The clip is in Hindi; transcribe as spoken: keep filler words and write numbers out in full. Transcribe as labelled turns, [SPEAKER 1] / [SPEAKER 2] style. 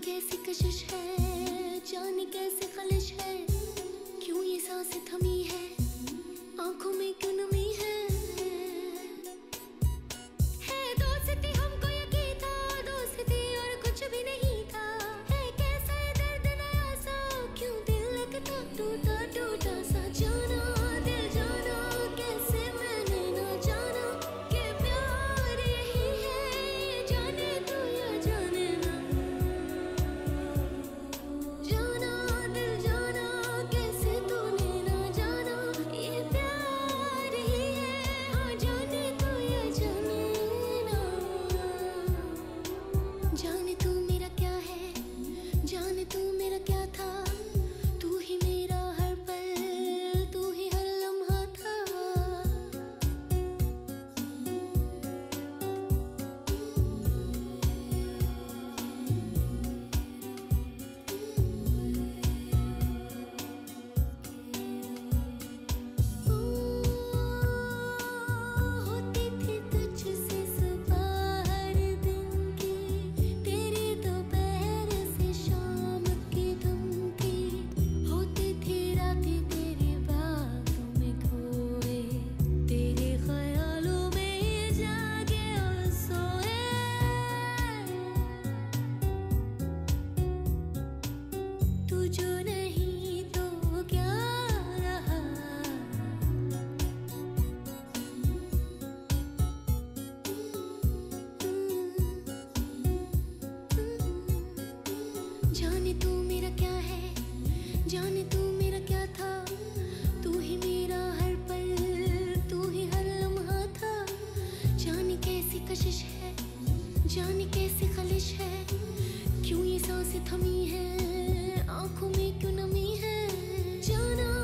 [SPEAKER 1] कैसी कशिश है, जाने कैसे खलिश है, क्यों ये सांसें थमी है, आंखों में क्यों नमी है। है दोस्ती हमको यकीन था, दोस्ती और कुछ भी नहीं था। है कैसा ये दर्द नया सा, क्यों दिल लगता टूटा टूटा सा। जाना दिल जाना कैसे मैंने ना जाना कि प्यार यही है, जाने तू या जाने ना। जाना दिल जाना कैसे तूने ना जाना, ये प्यार ही है, हाँ जाने तू या जाने ना। जाने तू मेरा क्या है, जाने तू मेरा क्या था, तू ही मेरा हर पल, तू ही हर लम्हा था। ओ, होती थी तुझसे सुबह हर दिन की, तेरी दोपहर से शाम की धमकी। होती थी रातें तेरी बातों में खोए, तेरे ख्यालों में जागे और सोए। तू जो नहीं तो क्या रहा, जाने तू मेरा क्या है, जाने तू मेरा क्या था, तू ही मेरा हर पल, तू ही हर लम्हा था। जाने कैसी कशिश है, जाने कैसी खलिश है, क्यों ये सांसें थमी है, आंखों में क्यों नमी है। जाना